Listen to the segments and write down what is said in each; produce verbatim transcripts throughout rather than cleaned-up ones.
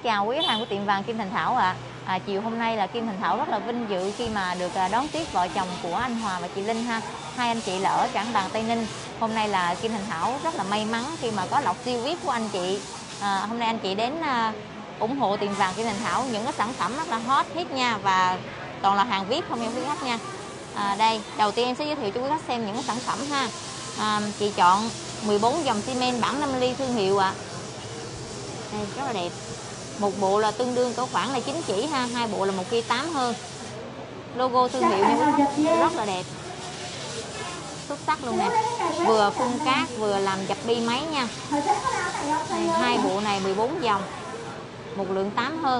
chào quý khách hàng của tiệm vàng Kim Thành Thảo ạ. À. À, chiều hôm nay là Kim Thành Thảo rất là vinh dự khi mà được đón tiếp vợ chồng của anh Hòa và chị Linh ha. Hai anh chị là ở Trảng Bàng, Tây Ninh. Hôm nay là Kim Thành Thảo rất là may mắn khi mà có lọc siêu vi ai pi của anh chị. À, hôm nay anh chị đến à, ủng hộ tiệm vàng Kim Thành Thảo những cái sản phẩm rất là hot hit nha, và toàn là hàng vi ai pi không em quý khách nha. À, đây đầu tiên em sẽ giới thiệu cho quý khách xem những cái sản phẩm ha. À, chị chọn mười bốn dòng xi men bản năm ly thương hiệu ạ. À. Đây rất là đẹp. Một bộ là tương đương cỡ khoảng là chín chỉ ha, hai bộ là một ki tám hơn. Logo thương hiệu nha, rất là đẹp, xuất sắc luôn nè. Vừa phun cát vừa làm dập bi máy nha. Đây, hai bộ này mười bốn dòng, một lượng tám hơn.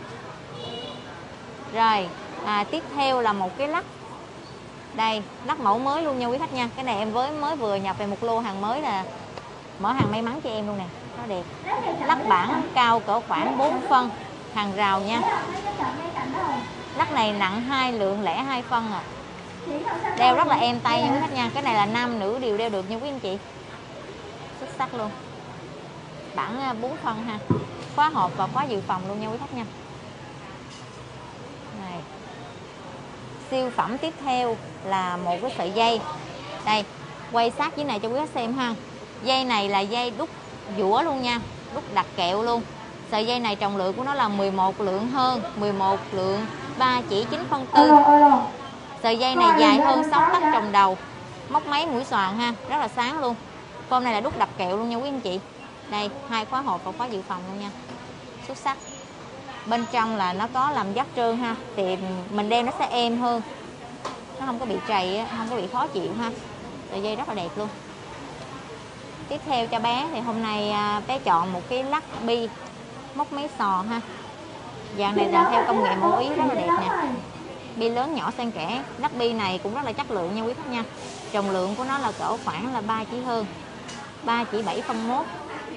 Rồi à, tiếp theo là một cái lắc. Đây lắc mẫu mới luôn nha quý khách nha. Cái này em với mới vừa nhập về một lô hàng mới, là mở hàng may mắn cho em luôn nè. Nó đẹp. Lắc bản cao cỡ khoảng bốn phân, hàng rào nha. Lắc này nặng hai lượng lẻ hai phân à. Đeo rất là êm tay nha quý khách nha. Cái này là nam nữ đều đeo được nha quý anh chị. Xuất sắc luôn. Bản bốn phân ha. Khóa hộp và khóa dự phòng luôn nha quý khách nha. Này. Siêu phẩm tiếp theo là một cái sợi dây. Đây, quay sát dưới này cho quý khách xem ha. Dây này là dây đúc dũa luôn nha, đúc đặt kẹo luôn. Sợi dây này trọng lượng của nó là mười một lượng hơn, mười một lượng ba chỉ chín phân tư. Sợi dây này dài hơn sáu tấc trồng đầu, móc máy mũi xoàn ha, rất là sáng luôn. Form này là đúc đặt kẹo luôn nha quý anh chị. Đây, hai khóa hộp và khóa dự phòng luôn nha. Xuất sắc. Bên trong là nó có làm dắt trơn ha, thì mình đeo nó sẽ êm hơn, nó không có bị trầy, không có bị khó chịu ha. Sợi dây rất là đẹp luôn. Tiếp theo cho bé thì hôm nay bé chọn một cái lắc bi móc máy sò ha. Dạng này là theo công nghệ mẫu Ý, rất là đẹp nè. Bi lớn nhỏ xen kẽ. Lắc bi này cũng rất là chất lượng nha quý khách nha. Trọng lượng của nó là cỡ khoảng là ba chỉ hơn, ba chỉ bảy phân mốt.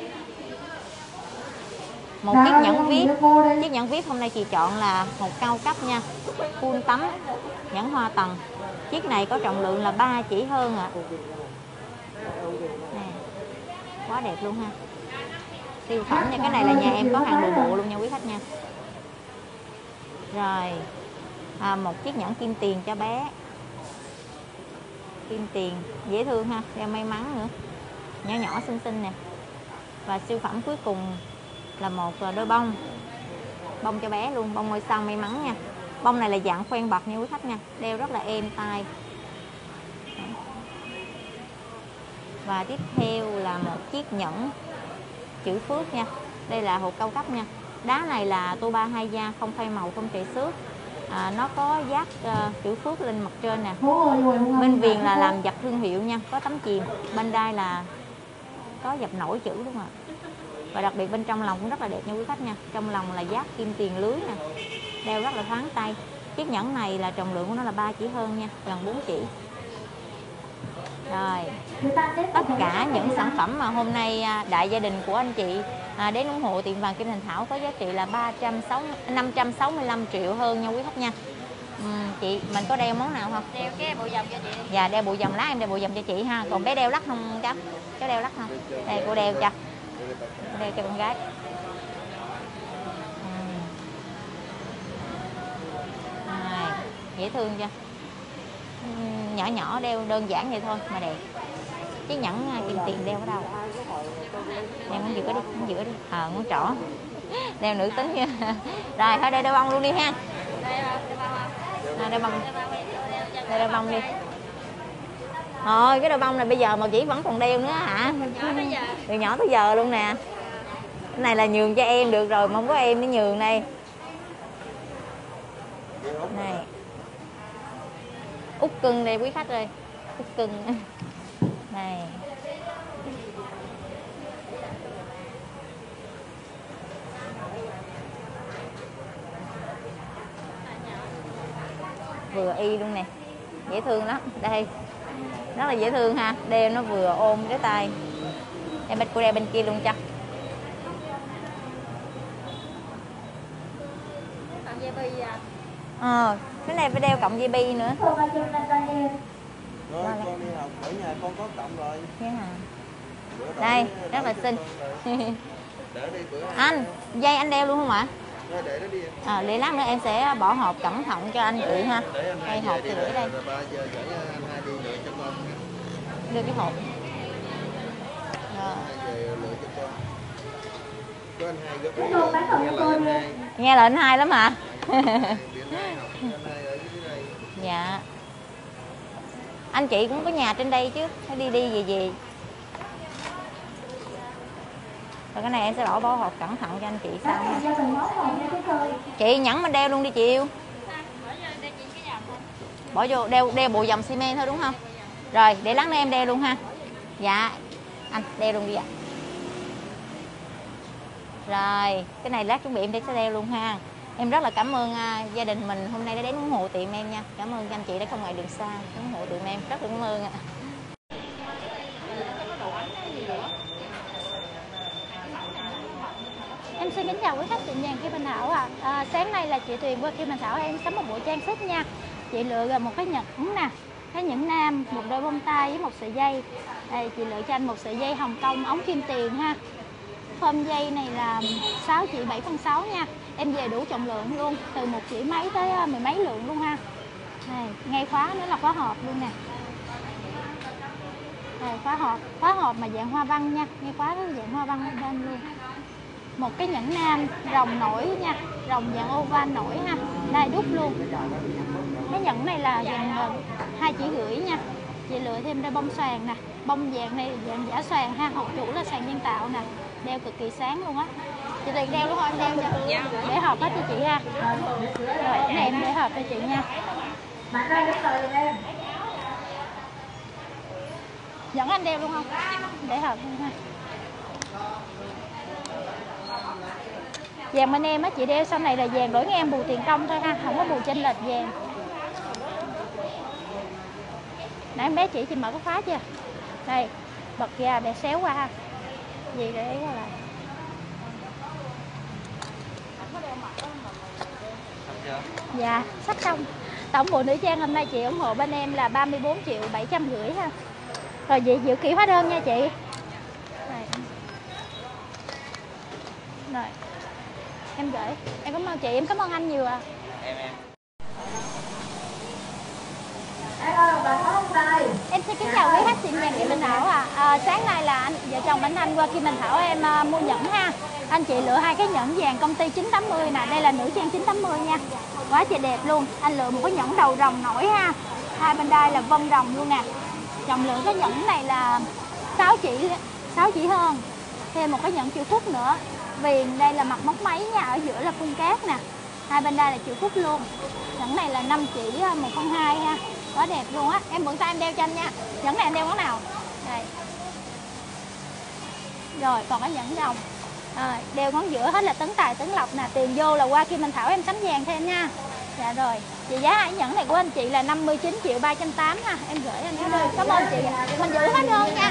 Một chiếc nhẫn viết. Chiếc nhẫn viết hôm nay chị chọn là một cao cấp nha, full tấm, nhẫn hoa tầng. Chiếc này có trọng lượng là ba chỉ hơn ạ. À. Quá đẹp luôn ha. Siêu phẩm nha. Cái này là nhà em có hàng đồ bộ luôn nha quý khách nha. Rồi à, một chiếc nhẫn kim tiền cho bé. Kim tiền dễ thương ha, đeo may mắn nữa, nhỏ nhỏ xinh xinh nè. Và siêu phẩm cuối cùng là một đôi bông, bông cho bé luôn, bông ngôi sao may mắn nha. Bông này là dạng khoen bật nha quý khách nha, đeo rất là êm tai. Và tiếp theo là một chiếc nhẫn chữ phước nha. Đây là hộp cao cấp nha. Đá này là tô ba hai da, không phai màu, không trầy xước. À, nó có dát uh, chữ phước lên mặt trên nè. Bên viền là làm dập thương hiệu nha, có tấm chìm. Bên đai là có dập nổi chữ đúng không ạ. Và đặc biệt bên trong lòng cũng rất là đẹp nha quý khách nha. Trong lòng là dát kim tiền lưới nè, đeo rất là thoáng tay. Chiếc nhẫn này là trọng lượng của nó là ba chỉ hơn nha, gần bốn chỉ. Rồi, tất cả những sản phẩm mà hôm nay đại gia đình của anh chị à, đến ủng hộ tiệm vàng Kim Thành Thảo có giá trị là năm trăm sáu mươi lăm triệu hơn nha quý khách nha. Uhm, chị mình có đeo món nào không? Đeo cái bộ vòng cho chị. Dạ đeo bộ vòng, lá em đeo bộ vòng cho chị ha. Còn bé đeo lắc không cháu? Cháu đeo lắc không? Đây cô đeo cho, cô đeo cho con gái. Uhm. Rồi, dễ thương chưa? Uhm, nhỏ nhỏ đeo đơn giản vậy thôi mà đẹp. Chiếc nhẫn kim tiền đeo ở đâu? Đeo ngón giữa đi, ngón giữa đi. Ờ, à, ngón trỏ. Đeo nữ tính nha. Rồi, thôi đeo đeo bông luôn đi ha. À, đeo bông. Đeo đeo bông đi. Thôi, cái đeo bông này bây giờ mà chỉ vẫn còn đeo nữa hả? Từ nhỏ tới giờ luôn nè. Cái này là nhường cho em được rồi, mà không có em mới nhường đây. Này. Út cưng đây quý khách ơi. Út cưng. Này. Vừa y luôn nè, dễ thương lắm. Đây, rất là dễ thương ha. Đeo nó vừa ôm cái tay. Em bên cô đeo bên kia luôn cho. Ờ, cái này phải đeo cộng gi bi nữa. Rồi, con đi học ở nhà con có cộng rồi. Thế hả? Đây, rất là xinh. Anh, dây anh đeo luôn không ạ? Thôi để nó đi. À, để lát nữa em sẽ bỏ hộp cẩn thận cho anh chị ha. Đây hộp thì để đây. Đưa cái hộp. Nghe là anh hai lắm hả? Dạ. Anh chị cũng có nhà trên đây chứ, nó đi đi về về. Rồi cái này em sẽ bỏ bỏ hộp cẩn thận cho anh chị sao nha. Chị nhẫn mình đeo luôn đi chị yêu. Bỏ vô đeo đeo bộ vòng xi men thôi đúng không? Rồi để lát nữa em đeo luôn ha. Dạ. Anh đeo luôn đi ạ. Rồi cái này lát chuẩn bị em để sẽ đeo luôn ha. Em rất là cảm ơn uh, gia đình mình hôm nay đã đến ủng hộ tiệm em nha. Cảm ơn anh chị đã không ngại đường xa ủng hộ tiệm em, rất là cảm ơn ạ. Em xin kính chào quý khách tiệm vàng Kim Bình Thảo ạ. À. À, sáng nay là chị Tuyền qua Kim Bình Thảo em sắm một bộ trang sức nha. Chị lựa một cái nhẫn nè, cái nhẫn nam, một đôi bông tai với một sợi dây. Đây chị lựa cho anh một sợi dây Hồng Kông ống kim tiền ha. Phơm dây này là sáu chỉ bảy phân sáu nha. Em về đủ trọng lượng luôn, từ một chỉ mấy tới mười mấy lượng luôn ha. Này, ngay khóa nữa là khóa hộp luôn nè. Đây, khóa hộp, khóa hộp mà dạng hoa văn nha, ngay khóa đó dạng hoa văn bên luôn. Một cái nhẫn nam rồng nổi nha, rồng dạng oval nổi ha, đai đúc luôn. Cái nhẫn này là dạng hai chỉ rưỡi nha. Chị lựa thêm đây bông xoàn nè, bông dạng này dạng giả xoàn ha, hộp chủ là xoàn nhân tạo nè, đeo cực kỳ sáng luôn á. Chị Tuyền đeo đúng không? Em đeo cho để hộp hết cho chị ha. Rồi cái này em để hộp cho chị nha. Nhẫn anh đeo luôn không? Để hộp luôn ha. Vàng bên em á chị đeo sau này là vàng đổi ngang bù tiền công thôi ha, không có bù chênh lệch vàng. Nãy em bé chị chị mở cái khóa chưa? Đây, bật ra để xéo qua ha. Gì để qua lại. Dạ, sắp xong. Tổng bộ nữ trang hôm nay chị ủng hộ bên em là ba mươi bốn triệu bảy trăm rưỡi ha. Rồi chị dự kỹ hóa đơn nha chị. Đây. Rồi. Em gửi. Em cảm ơn chị, em cảm ơn anh nhiều à. Em em. Em xin kính chào quý khách tiệm vàng Kim Bình Thảo à. À, sáng nay là anh vợ chồng anh Thanh qua Kim Bình Thảo em uh, mua nhẫn ha. Anh chị lựa hai cái nhẫn vàng công ty chín tám mươi nè, đây là nữ trang chín tám mươi nha. Quá trời đẹp luôn. Anh lựa một cái nhẫn đầu rồng nổi ha. Hai bên đây là vân rồng luôn nè. Trọng lượng cái nhẫn này là sáu chỉ sáu chỉ hơn. Thêm một cái nhẫn chữ phúc nữa. Viền đây là mặt móc máy nha, ở giữa là phun cát nè. Hai bên đây là chữ phúc luôn. Nhẫn này là năm chỉ một phân hai ha. Quá đẹp luôn á. Em mượn tay em đeo cho anh nha. Nhẫn này em đeo món nào? Đây. Rồi còn cái nhẫn rồng. À, đeo ngón giữa hết là tấn tài tấn lộc nè. Tiền vô là qua Kim Bình Thảo em sắm vàng thêm nha. Dạ rồi. Chị giá hai nhẫn này của anh chị là năm mươi chín triệu ba trăm tám mươi ha. Em gửi anh cảm ơn. Cảm ơn chị. Mình giữ hết đơn nha.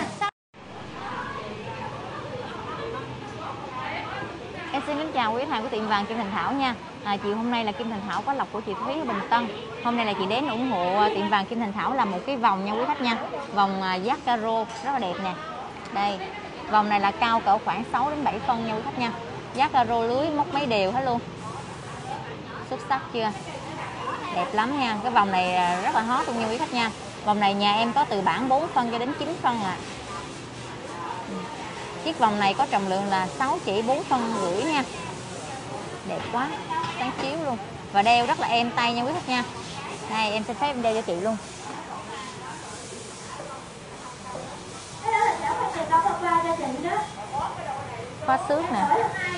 Em xin kính chào quý khách hàng của tiệm vàng Kim Thành Thảo nha. À, chị hôm nay là Kim Thành Thảo có lộc của chị Thúy ở Bình Tân. Hôm nay là chị đến ủng hộ tiệm vàng Kim Thành Thảo là một cái vòng nha quý khách nha. Vòng giác caro rất là đẹp nè. Đây, vòng này là cao cỡ khoảng sáu đến bảy phân nha quý khách nha. Giác caro lưới móc mấy đều hết luôn. Xuất sắc chưa? Đẹp lắm nha. Cái vòng này rất là hot luôn nha quý khách nha. Vòng này nhà em có từ bản bốn phân cho đến chín phân à. Chiếc vòng này có trọng lượng là sáu chỉ bốn phân rưỡi nha. Đẹp quá, sáng chiếu luôn. Và đeo rất là êm tay nha quý khách nha. Đây em xin phép em đeo cho chị luôn. Khóa xước nè.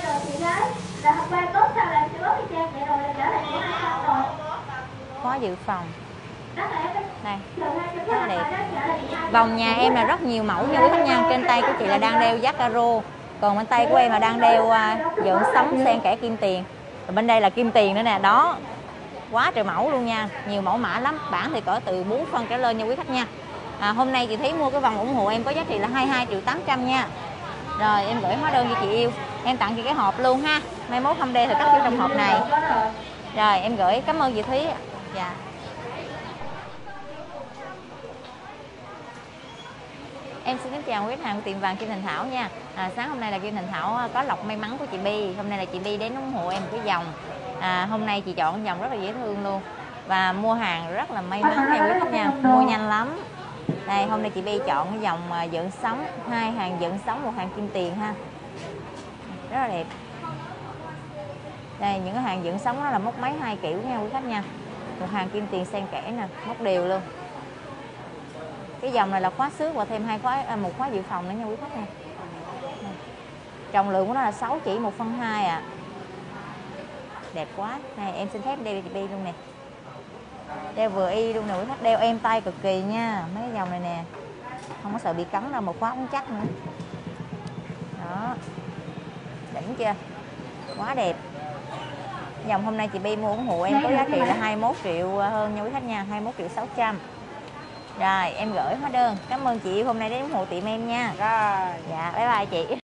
Khóa dự phòng. Đây, rất là đẹp. Vòng nhà em là rất nhiều mẫu nha quý khách nha. Trên tay của chị là đang đeo giác caro, còn bên tay của em là đang đeo uh, dợn sóng xen kẽ kim tiền. Rồi bên đây là kim tiền nữa nè. Đó, quá trời mẫu luôn nha. Nhiều mẫu mã lắm. Bản thì cỡ từ bốn phân trở lên nha quý khách nha. à, Hôm nay chị thấy mua cái vòng ủng hộ em có giá trị là hai mươi hai triệu tám trăm nha. Rồi em gửi hóa đơn cho chị yêu. Em tặng chị cái hộp luôn ha. Mai mốt không đeo thì cất vô trong hộp này. Rồi em gửi, cảm ơn chị Thúy. Dạ. Em xin kính chào quý khách hàng của tiệm vàng Kim Thành Thảo nha. À, sáng hôm nay là Kim Thành Thảo có lộc may mắn của chị Bi. Hôm nay là chị Bi đến ủng hộ em một cái dòng. À, hôm nay chị chọn dòng rất là dễ thương luôn. Và mua hàng rất là may mắn nha quý khách nha. Mua nhanh lắm. Đây, hôm nay chị Bi chọn cái dòng dựng sóng, hai hàng dựng sóng, một hàng kim tiền ha. Rất là đẹp. Đây, những cái hàng dựng sóng đó là móc máy hai kiểu nha quý khách nha. Một hàng kim tiền xen kẽ nè, móc đều luôn. Cái dòng này là khóa xước và thêm hai khóa, à, một khóa dự phòng nữa nha quý khách nha. Trọng lượng của nó là sáu chỉ một phân hai à. Đẹp quá. Này em xin phép đeo cho chị Bi luôn nè. Đeo vừa y luôn nè quý khách, đeo êm tay cực kỳ nha. Mấy cái dòng này nè, không có sợ bị cắn đâu, một khóa cũng chắc nữa. Đó, đỉnh chưa, quá đẹp. Dòng hôm nay chị Bi mua ủng hộ em có giá trị là hai mươi mốt triệu hơn nha quý khách nha, hai mươi mốt triệu sáu trăm. Rồi em gửi hóa đơn. Cảm ơn chị hôm nay đến ủng hộ tiệm em nha. Rồi. Dạ bye bye chị.